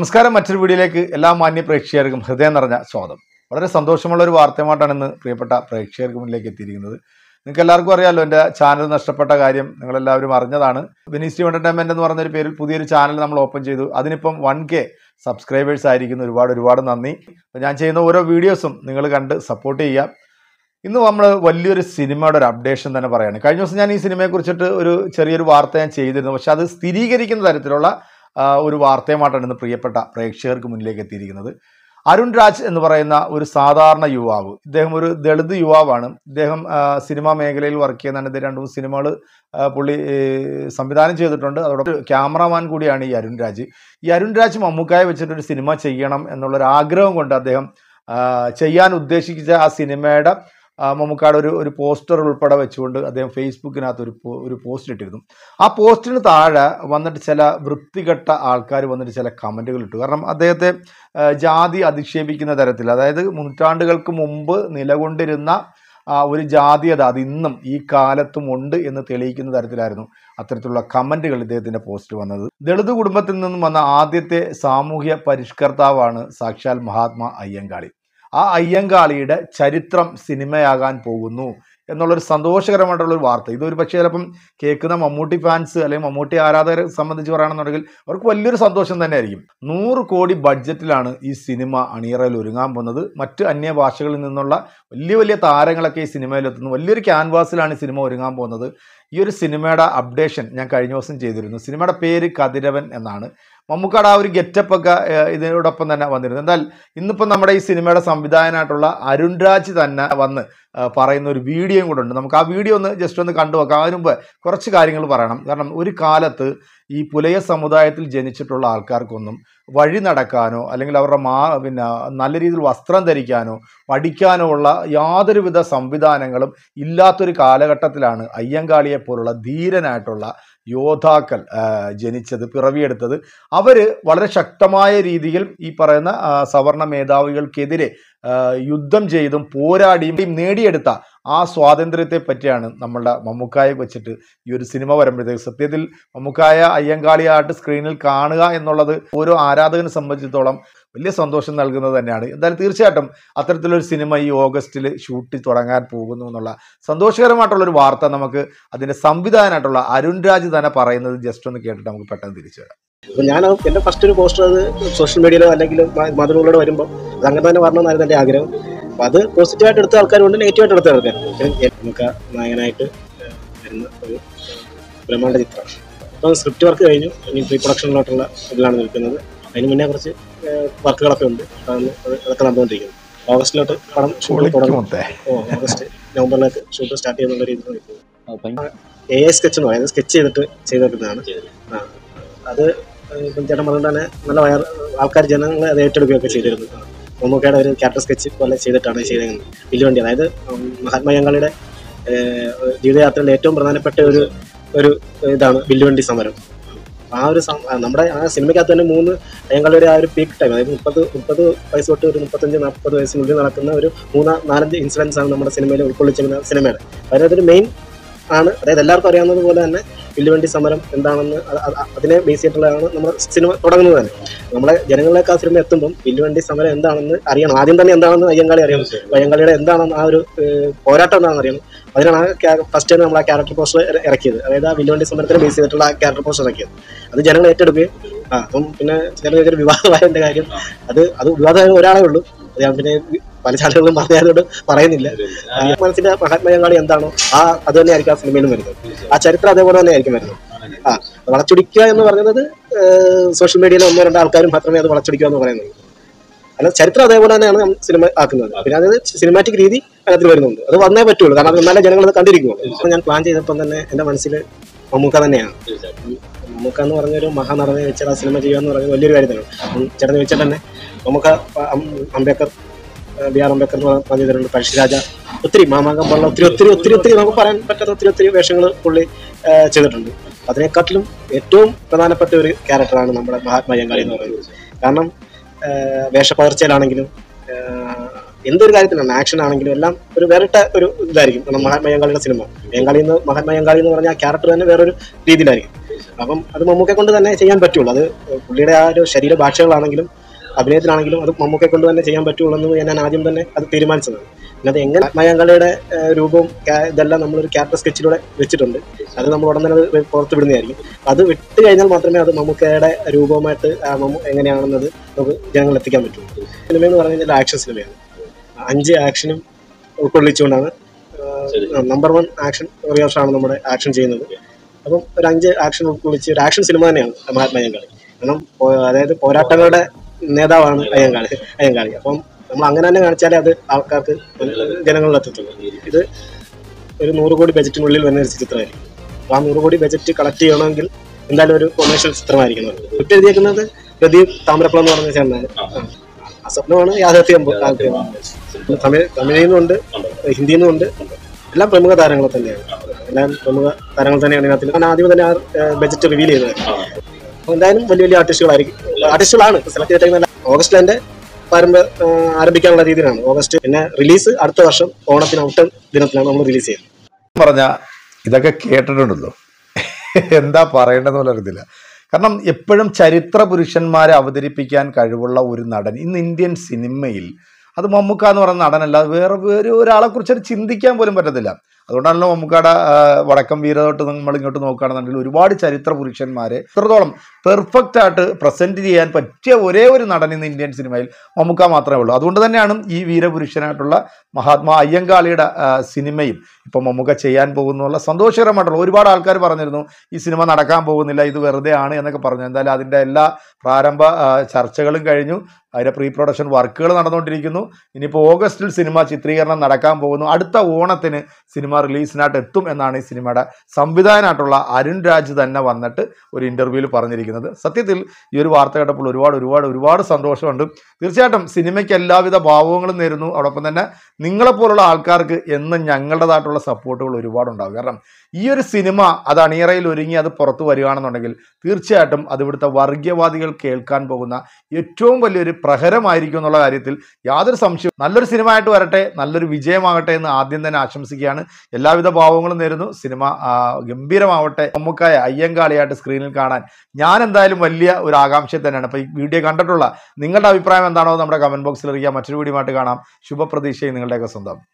നമസ്കാരം. മറ്റൊരു വീഡിയോയിലേക്ക് എല്ലാ മാന്യ പ്രേക്ഷകർക്കും ഹൃദയം നിറഞ്ഞ സ്വാഗതം. വളരെ സന്തോഷമുള്ള ഒരു വാർത്തയുമായിട്ടാണ് ഇന്ന് പ്രിയപ്പെട്ട പ്രേക്ഷകർക്ക് മുന്നിലേക്ക് എത്തിയിരിക്കുന്നത്. നിങ്ങൾക്ക് എല്ലാവർക്കും അറിയാമല്ലോ, എൻ്റെ ചാനൽ നഷ്ടപ്പെട്ട കാര്യം നിങ്ങളെല്ലാവരും അറിഞ്ഞതാണ്. വിനീസ് ടീം എൻ്റർടൈൻമെൻറ്റ് എന്ന് പറഞ്ഞൊരു പേരിൽ പുതിയൊരു ചാനൽ നമ്മൾ ഓപ്പൺ ചെയ്തു. അതിനിപ്പം 1K സബ്സ്ക്രൈബേഴ്സ് ആയിരിക്കുന്നു. ഒരുപാട് നന്ദി. അപ്പോൾ ഞാൻ ചെയ്യുന്ന ഓരോ വീഡിയോസും നിങ്ങൾ കണ്ട് സപ്പോർട്ട് ചെയ്യുക. ഇന്ന് നമ്മൾ വലിയൊരു സിനിമയുടെ ഒരു അപ്ഡേഷൻ തന്നെ പറയുകയാണ്. കഴിഞ്ഞ ദിവസം ഞാൻ ഈ സിനിമയെക്കുറിച്ചിട്ട് ഒരു ചെറിയൊരു വാർത്ത ഞാൻ ചെയ്തിരുന്നു. പക്ഷെ അത് സ്ഥിരീകരിക്കുന്ന തരത്തിലുള്ള ഒരു വാർത്തയുമായിട്ടാണ് ഇന്ന് പ്രിയപ്പെട്ട പ്രേക്ഷകർക്ക് മുന്നിലേക്ക് എത്തിയിരിക്കുന്നത്. അരുൺ രാജ് എന്ന് പറയുന്ന ഒരു സാധാരണ യുവാവ്, ഇദ്ദേഹം ഒരു ദളിത് യുവാവാണ്. ഇദ്ദേഹം സിനിമാ മേഖലയിൽ വർക്ക് ചെയ്യുന്നതാണ്. ഇത് 2-3 സിനിമകൾ പുള്ളി സംവിധാനം ചെയ്തിട്ടുണ്ട്. അതോടൊപ്പം ക്യാമറാമാൻ കൂടിയാണ് ഈ അരുൺ രാജ്. ഈ അരുൺ രാജ് മമ്മൂക്കായെ വെച്ചിട്ടൊരു സിനിമ ചെയ്യണം എന്നുള്ളൊരു ആഗ്രഹം കൊണ്ട് അദ്ദേഹം ചെയ്യാൻ ഉദ്ദേശിച്ച ആ സിനിമയുടെ മമ്മൂക്കാട് ഒരു പോസ്റ്റർ ഉൾപ്പെടെ വെച്ചുകൊണ്ട് അദ്ദേഹം ഫേസ്ബുക്കിനകത്ത് ഒരു പോസ്റ്റ് ഇട്ടിരുന്നു. ആ പോസ്റ്റിന് താഴെ വന്നിട്ട് ചില വൃത്തികെട്ട ആൾക്കാർ വന്നിട്ട് ചില കമൻറ്റുകൾ ഇട്ടു. കാരണം അദ്ദേഹത്തെ ജാതി അധിക്ഷേപിക്കുന്ന തരത്തിൽ, അതായത് നൂറ്റാണ്ടുകൾക്ക് മുമ്പ് നിലകൊണ്ടിരുന്ന ഒരു ജാതീയത അത് ഇന്നും ഈ കാലത്തും ഉണ്ട് എന്ന് തെളിയിക്കുന്ന തരത്തിലായിരുന്നു അത്തരത്തിലുള്ള കമൻറ്റുകൾ ഇദ്ദേഹത്തിൻ്റെ പോസ്റ്റ് വന്നത്. ദളിത് കുടുംബത്തിൽ നിന്നും വന്ന ആദ്യത്തെ സാമൂഹ്യ പരിഷ്കർത്താവാണ് സാക്ഷാൽ മഹാത്മാ അയ്യങ്കാളി. ആ അയ്യങ്കാളിയുടെ ചരിത്രം സിനിമയാകാൻ പോകുന്നു എന്നുള്ളൊരു സന്തോഷകരമായിട്ടുള്ളൊരു വാർത്ത. ഇതൊരു പക്ഷേ ചിലപ്പം കേൾക്കുന്ന മമ്മൂട്ടി ഫാൻസ് അല്ലെങ്കിൽ മമ്മൂട്ടി ആരാധകരെ സംബന്ധിച്ച് പറയുകയാണെന്നുണ്ടെങ്കിൽ അവർക്ക് വലിയൊരു സന്തോഷം തന്നെ ആയിരിക്കും. 100 കോടി ബഡ്ജറ്റിലാണ് ഈ സിനിമ അണിയറയിൽ ഒരുങ്ങാൻ പോകുന്നത്. മറ്റ് അന്യഭാഷകളിൽ നിന്നുള്ള വലിയ താരങ്ങളൊക്കെ ഈ സിനിമയിലെത്തുന്നു. വലിയൊരു ക്യാൻവാസിലാണ് ഈ സിനിമ ഒരുങ്ങാൻ പോകുന്നത്. ഈ ഒരു സിനിമയുടെ അപ്ഡേഷൻ ഞാൻ കഴിഞ്ഞ ദിവസം ചെയ്തിരുന്നു. സിനിമയുടെ പേര് കതിരവൻ എന്നാണ്. മമ്മൂക്കാട് ആ ഒരു ഗെറ്റപ്പൊക്കെ ഇതിനോടൊപ്പം തന്നെ വന്നിരുന്നു. എന്നാൽ ഇന്നിപ്പം നമ്മുടെ ഈ സിനിമയുടെ സംവിധായകനായിട്ടുള്ള അരുൺ രാജ് തന്നെ വന്ന് പറയുന്ന ഒരു വീഡിയോയും കൂടെ ഉണ്ട്. നമുക്ക് ആ വീഡിയോ ജസ്റ്റ് ഒന്ന് കണ്ടു നോക്കാം. അതിന് മുമ്പ് കുറച്ച് കാര്യങ്ങൾ പറയണം. കാരണം ഒരു കാലത്ത് ഈ പുലയ സമുദായത്തിൽ ജനിച്ചിട്ടുള്ള ആൾക്കാർക്കൊന്നും വഴി നടക്കാനോ അല്ലെങ്കിൽ അവരുടെ നല്ല രീതിയിൽ വസ്ത്രം ധരിക്കാനോ പഠിക്കാനോ ഉള്ള യാതൊരുവിധ സംവിധാനങ്ങളും ഇല്ലാത്തൊരു കാലഘട്ടത്തിലാണ് അയ്യങ്കാളിയെ പോലുള്ള ധീരനായിട്ടുള്ള യോദ്ധാക്കൾ ജനിച്ചത്, പിറവിയെടുത്തത്. അവർ വളരെ ശക്തമായ രീതിയിൽ ഈ പറയുന്ന സവർണ മേധാവികൾക്കെതിരെ യുദ്ധം ചെയ്തും പോരാടിയും നേടിയെടുത്ത ആ സ്വാതന്ത്ര്യത്തെ പറ്റിയാണ് നമ്മളുടെ മമ്മൂക്കായെ വെച്ചിട്ട് ഈ ഒരു സിനിമ വരുമ്പോഴത്തേക്ക് സത്യത്തിൽ മമ്മൂക്കായ അയ്യങ്കാളിയായിട്ട് സ്ക്രീനിൽ കാണുക എന്നുള്ളത് ഓരോ ആരാധകനെ സംബന്ധിച്ചിടത്തോളം വലിയ സന്തോഷം നൽകുന്നത് തന്നെയാണ്. എന്തായാലും തീർച്ചയായിട്ടും അത്തരത്തിലൊരു സിനിമ ഈ ഓഗസ്റ്റിൽ ഷൂട്ട് തുടങ്ങാൻ പോകുന്നു എന്നുള്ള സന്തോഷകരമായിട്ടുള്ളൊരു വാർത്ത നമുക്ക് അതിൻ്റെ സംവിധാനമായിട്ടുള്ള അരുൺ രാജ് തന്നെ പറയുന്നത് ജസ്റ്റ് ഒന്ന് കേട്ടിട്ട് നമുക്ക് പെട്ടെന്ന് തിരിച്ചു വരാം. അപ്പോൾ ഞാൻ എൻ്റെ ഫസ്റ്റ് ഒരു പോസ്റ്റർ അത് സോഷ്യൽ മീഡിയയിലോ അല്ലെങ്കിൽ മാധ്യമങ്ങളിലൂടെ വരുമ്പോൾ അത് അങ്ങനെ തന്നെ വരണമെന്നായിരുന്നു എൻ്റെ ആഗ്രഹം. അപ്പോൾ അത് പോസിറ്റീവായിട്ട് എടുത്ത ആൾക്കാരുണ്ട്, നെഗറ്റീവായിട്ട് എടുത്ത ആൾക്കാരുണ്ട്. നമുക്ക് നായകനായിട്ട് വരുന്ന ഒരു ബ്രഹ്മാണ്ഡ ചിത്രം. അപ്പോൾ സ്ക്രിപ്റ്റ് വർക്ക് കഴിഞ്ഞു, ഇനി പ്രീ പ്രൊഡക്ഷനിലോട്ടുള്ള ഇതിലാണ് നിൽക്കുന്നത്. അതിന് മുന്നേ കുറച്ച് വർക്കുകളൊക്കെ ഉണ്ട്, അതൊക്കെ നടന്നുകൊണ്ടിരിക്കുന്നു. ഓഗസ്റ്റിലോട്ട് പടം ഷൂട്ട് തുടങ്ങും. ഓഗസ്റ്റ് നവംബറിലേക്ക് ഷൂട്ട് സ്റ്റാർട്ട് ചെയ്യുന്നുള്ള രീതിയിൽ നിൽക്കുന്നത്. AI സ്കെച്ച് എന്ന് പറയുന്നത് സ്കെച്ച് ചെയ്തിട്ടുള്ളതാണ്. അത് ചേട്ടൻ പറഞ്ഞുകൊണ്ട് തന്നെ നല്ല ആൾക്കാർ ജനങ്ങൾ അത് ഏറ്റെടുക്കുകയൊക്കെ ചെയ്തിരുന്നു. മമ്മൂക്കയുടെ ഒരു ക്യാരക്ടർ സ്കെച്ച് പോലെ ചെയ്തിട്ടാണ് ചെയ്തിരുന്നത്. വില്ലുവണ്ടി, അതായത് മഹാത്മാ അയ്യങ്കാളിയുടെ ജീവിതയാത്രയിൽ ഏറ്റവും പ്രധാനപ്പെട്ട ഒരു ഇതാണ് വില്ലുവണ്ടി സമരം. ആ ഒരു നമ്മുടെ ആ സിനിമയ്ക്കകത്ത് തന്നെ 3 അയ്യങ്കാളിയുടെ ആ ഒരു പീക്ക് ടൈം, അതായത് 30 വയസ്സ് തൊട്ട് ഒരു 35-40 വയസ്സിനുള്ളിൽ നടക്കുന്ന ഒരു 3-4 ഇൻസിഡൻസ് ആണ് നമ്മുടെ സിനിമയിൽ ഉൾക്കൊള്ളിച്ചിരുന്ന സിനിമയുടെ. അതിനകത്തൊരു മെയിൻ ആണ്, അതായത് എല്ലാവർക്കും അറിയാവുന്നത് പോലെ തന്നെ വില്ലുവണ്ടി സമരം എന്താണെന്ന് അതിനെ ബേസ് ചെയ്തിട്ടുള്ളതാണ് നമ്മുടെ സിനിമ തുടങ്ങുന്നത് തന്നെ. നമ്മളെ ജനങ്ങളിലേക്ക് ആ സിനിമ എത്തുമ്പം വില്ലുവണ്ടി സമരം എന്താണെന്ന് അറിയണം. ആദ്യം തന്നെ എന്താണെന്ന് അയ്യങ്കാളി അറിയണം. അയ്യങ്കാളിയുടെ എന്താണെന്ന് ആ ഒരു പോരാട്ടം എന്താണെന്ന് അറിയണം. അതിനാണ് ഫസ്റ്റ് തന്നെ നമ്മൾ ആ ക്യാരക്ടർ പോസ്റ്റർ ഇറക്കിയത്. അതായത് ആ വില്ലുവണ്ടി സമരത്തിനെ ബേസ് ചെയ്തിട്ടുള്ള ആ ക്യാരക്ടർ പോസ്റ്റർ ഇറക്കിയത്. അത് ജനങ്ങൾ ഏറ്റെടുക്കുകയും അപ്പം പിന്നെ ചില വിവാദമായതിൻ്റെ കാര്യം അത് വിവാദമായ ഒരാളേ ഉള്ളൂ. അത് ഞാൻ പിന്നെ പല ചാനലുകളും പറഞ്ഞതുകൊണ്ട് പറയുന്നില്ല. മനസ്സിന്റെ മഹാത്മാ അയ്യങ്കാളി എന്താണോ അത് തന്നെ ആയിരിക്കും ആ സിനിമയിലും വരുന്നത്. ആ ചരിത്രം അതേപോലെ തന്നെ ആയിരിക്കും വരുന്നത്. വളച്ചൊടിക്കുക എന്ന് പറയുന്നത് സോഷ്യൽ മീഡിയയിൽ 1-2 ആൾക്കാരും മാത്രമേ അത് വളച്ചൊടിക്കുക എന്ന് പറയുന്നത്. അല്ല, ചരിത്രം അതേപോലെ തന്നെയാണ് സിനിമ ആക്കുന്നത്. പിന്നെ അത് സിനിമാറ്റിക് രീതി അതിനകത്ത് വരുന്നുണ്ട്. അത് വന്നേ പറ്റുള്ളൂ, കാരണം അത് നല്ല ജനങ്ങൾ അത് കണ്ടിരിക്കുള്ളൂ. അപ്പോൾ ഞാൻ പ്ലാൻ ചെയ്തപ്പോൾ തന്നെ എൻ്റെ മനസ്സിൽ മമ്മൂക്ക തന്നെയാണ്. മമ്മൂക്ക എന്ന് പറഞ്ഞൊരു മഹാനടനെ വെച്ചാൽ ആ സിനിമ ചെയ്യുക എന്ന് പറയുന്നത് വലിയൊരു കാര്യം തന്നെയാണ്. ചേട്ടൻ വെച്ചാൽ തന്നെ മമ്മൂക്ക അംബേദ്കർ, BR അംബേദ്കർ എന്ന് പറഞ്ഞിട്ടുണ്ട്, പഴശ്ശിരാജ, ഒത്തിരി മാമാങ്കം പോലുള്ള ഒത്തിരി നമുക്ക് പറയാൻ പറ്റാത്ത ഒത്തിരി വേഷങ്ങൾ പുള്ളി ചെയ്തിട്ടുണ്ട്. അതിനെക്കാട്ടിലും ഏറ്റവും പ്രധാനപ്പെട്ട ഒരു ക്യാരക്ടറാണ് നമ്മുടെ മഹാത്മാ അയ്യങ്കാളി എന്ന് പറയുന്നത്. കാരണം വേഷപ്പകർച്ചയിലാണെങ്കിലും എന്തൊരു കാര്യത്തിലാണ്, ആക്ഷൻ ആണെങ്കിലും എല്ലാം ഒരു വേറിട്ട ഒരു ഇതായിരിക്കും. കാരണം മഹാത്മാ അയ്യങ്കാളിയുടെ സിനിമ, മഹാത്മാ അയ്യങ്കാളി എന്ന് പറഞ്ഞാൽ ആ ക്യാരക്ടർ തന്നെ വേറൊരു രീതിയിലായിരിക്കും. അപ്പം അത് മമ്മൂക്കെ കൊണ്ട് തന്നെ ചെയ്യാൻ പറ്റുള്ളൂ. അത് പുള്ളിയുടെ ആ ഒരു ശരീരഭാഷകളാണെങ്കിലും അഭിനയത്തിലാണെങ്കിലും അത് മമ്മൂക്കെ കൊണ്ട് തന്നെ ചെയ്യാൻ പറ്റുള്ളൂ എന്ന് ഞാൻ ആദ്യം തന്നെ അത് തീരുമാനിച്ചതാണ്. പിന്നെ അത് എങ്ങനെ മഹാത്മാഗാന്ധിയുടെ രൂപവും ഇതെല്ലാം നമ്മളൊരു ക്യാരക്ടർ സ്കെച്ചിലൂടെ വെച്ചിട്ടുണ്ട്. അത് നമ്മൾ ഉടൻ തന്നെ അത് പുറത്ത് വിടുന്നതായിരിക്കും. അത് വിട്ട് കഴിഞ്ഞാൽ മാത്രമേ അത് മമ്മൂക്കയുടെ രൂപവുമായിട്ട് എങ്ങനെയാണെന്നത് നമുക്ക് ജനങ്ങളിൽ എത്തിക്കാൻ പറ്റുള്ളൂ. സിനിമ എന്ന് പറഞ്ഞു കഴിഞ്ഞാൽ ആക്ഷൻ സിനിമയാണ്. 5 ആക്ഷനും ഉൾക്കൊള്ളിച്ചുകൊണ്ടാണ് നമ്പർ 1 ആക്ഷൻ റിയാഷാണ് നമ്മുടെ ആക്ഷൻ ചെയ്യുന്നത്. അപ്പം ഒരു 5 ആക്ഷൻ ഉൾക്കൊള്ളിച്ച് ഒരു ആക്ഷൻ സിനിമ തന്നെയാണ് മഹാത്മാഗാന്ധി. കാരണം അതായത് പോരാട്ടങ്ങളുടെ നേതാവാണ് അയ്യങ്കാളി. അപ്പം നമ്മൾ അങ്ങനെ തന്നെ കാണിച്ചാലേ അത് ആൾക്കാർക്ക് ജനങ്ങളിൽ എത്തത്തുള്ളൂ. ഇത് ഒരു 100 കോടി ബജറ്റിനുള്ളിൽ വരുന്ന ഒരു ചിത്രമായിരിക്കും. അപ്പോൾ ആ 100 കോടി ബജറ്റ് കളക്ട് ചെയ്യണമെങ്കിൽ എന്തായാലും ഒരു കൊമേഴ്ഷ്യൽ ചിത്രമായിരിക്കണം. സ്ക്രിപ്റ്റ് എഴുതിയേക്കുന്നത് പ്രദീപ് താമരക്കുളം എന്ന് പറഞ്ഞ ചേട്ടനാണ്. ആ സ്വപ്നമാണ് യാഥാർത്ഥ്യം. തമിഴിൽ നിന്നുണ്ട്, ഹിന്ദിയിൽ നിന്നുണ്ട്. എല്ലാം പ്രമുഖ താരങ്ങൾ തന്നെയാണ്. എല്ലാം പ്രമുഖ താരങ്ങൾ തന്നെയാണ് ഇതിനകത്ത്. ഞാൻ ആദ്യം തന്നെ ആ ബജറ്റ് റിവീൽ ചെയ്തത്. അപ്പോൾ എന്തായാലും വലിയ വലിയ ആർട്ടിസ്റ്റുകളാണ് സെലക്ട് ചെയ്തിരിക്കുന്നത്. ഓഗസ്റ്റിൽ എൻ്റെ ആരംഭിക്കാനുള്ള രീതിയിലാണ് ഓഗസ്റ്റ്. പിന്നെ റിലീസ് അടുത്ത വർഷം ഓണത്തിന് ഔട്ടം ദിനത്തിലാണ് നമ്മൾ റിലീസ് ചെയ്യുന്നത്. പറഞ്ഞ ഇതൊക്കെ കേട്ടിട്ടുണ്ടല്ലോ, എന്താ പറയേണ്ടതെന്ന് പോലും അറിയത്തില്ല. കാരണം എപ്പോഴും ചരിത്ര പുരുഷന്മാരെ അവതരിപ്പിക്കാൻ കഴിവുള്ള ഒരു നടൻ ഇന്ന് ഇന്ത്യൻ സിനിമയിൽ, അത് മമ്മൂക്ക എന്ന് പറയുന്ന നടനല്ല, വേറെ ഒരാളെ കുറിച്ച് ചിന്തിക്കാൻ പോലും പറ്റത്തില്ല. അതുകൊണ്ടാണല്ലോ മമ്മൂക്കയുടെ വടക്കം വീരതൊട്ട് നമ്മൾ ഇങ്ങോട്ട് നോക്കുകയാണെന്നുണ്ടെങ്കിൽ ഒരുപാട് ചരിത്ര പുരുഷന്മാരെ ഇത്രത്തോളം പെർഫെക്റ്റ് ആയിട്ട് പ്രസന്റ് ചെയ്യാൻ പറ്റിയ ഒരേ ഒരു നടൻ ഇന്ന് ഇന്ത്യൻ സിനിമയിൽ മമ്മൂക്ക മാത്രമേ ഉള്ളൂ. അതുകൊണ്ട് തന്നെയാണ് ഈ വീരപുരുഷനായിട്ടുള്ള മഹാത്മാ അയ്യങ്കാളിയുടെ സിനിമയും ഇപ്പം മമ്മൂക്ക ചെയ്യാൻ പോകുന്നുള്ള സന്തോഷകരമായിട്ടുള്ള ഒരുപാട് ആൾക്കാർ പറഞ്ഞിരുന്നു ഈ സിനിമ നടക്കാൻ പോകുന്നില്ല, ഇത് വെറുതെ ആണ് എന്നൊക്കെ പറഞ്ഞു. എന്തായാലും അതിൻ്റെ എല്ലാ പ്രാരംഭ ചർച്ചകളും കഴിഞ്ഞു. അതിൻ്റെ പ്രീ പ്രൊഡക്ഷൻ വർക്കുകൾ നടന്നുകൊണ്ടിരിക്കുന്നു. ഇനിയിപ്പോൾ ഓഗസ്റ്റിൽ സിനിമ ചിത്രീകരണം നടക്കാൻ പോകുന്നു. അടുത്ത ഓണത്തിന് സിനിമ റിലീസിനായിട്ട് എത്തും എന്നാണ് ഈ സിനിമയുടെ സംവിധായകനായിട്ടുള്ള അരുൺ രാജ് തന്നെ വന്നിട്ട് ഒരു ഇൻ്റർവ്യൂവിൽ പറഞ്ഞിരിക്കുന്നത്. സത്യത്തിൽ ഈ ഒരു വാർത്ത കേട്ടപ്പോൾ ഒരുപാട് സന്തോഷമുണ്ട്. തീർച്ചയായിട്ടും സിനിമയ്ക്ക് എല്ലാവിധ ഭാവങ്ങളും നേരുന്നു. അതോടൊപ്പം തന്നെ നിങ്ങളെപ്പോലുള്ള ആൾക്കാർക്ക് എന്നും ഞങ്ങളുടേതായിട്ടുള്ള സപ്പോർട്ടുകൾ ഒരുപാടുണ്ടാകും. കാരണം ഈ ഒരു സിനിമ അത് അണിയറയിൽ ഒരുങ്ങി അത് പുറത്തു വരികയാണെന്നുണ്ടെങ്കിൽ തീർച്ചയായിട്ടും അത് ഇവിടുത്തെ വർഗീയവാദികൾ കേൾക്കാൻ പോകുന്ന ഏറ്റവും വലിയൊരു പ്രഹരമായിരിക്കും എന്നുള്ള കാര്യത്തിൽ യാതൊരു സംശയവും. നല്ലൊരു സിനിമ ആയിട്ട് വരട്ടെ, നല്ലൊരു വിജയമാകട്ടെ എന്ന് ആദ്യം തന്നെ ആശംസിക്കുകയാണ്. എല്ലാവിധ ഭാവങ്ങളും നേരുന്നു. സിനിമ ഗംഭീരമാവട്ടെ. മമ്മൂക്കായ അയ്യങ്കാളിയായിട്ട് സ്ക്രീനിൽ കാണാൻ ഞാൻ എന്തായാലും വലിയ ഒരു ആകാംക്ഷ തന്നെയാണ്. അപ്പോൾ ഈ വീഡിയോ കണ്ടിട്ടുള്ള നിങ്ങളുടെ അഭിപ്രായം എന്താണോ നമ്മുടെ കമൻറ്റ് ബോക്സിൽ അറിയിക്കാം. മറ്റൊരു വീഡിയോ ആയിട്ട് കാണാം. ശുഭപ്രതീക്ഷയും നിങ്ങളുടെയൊക്കെ സ്വന്തം.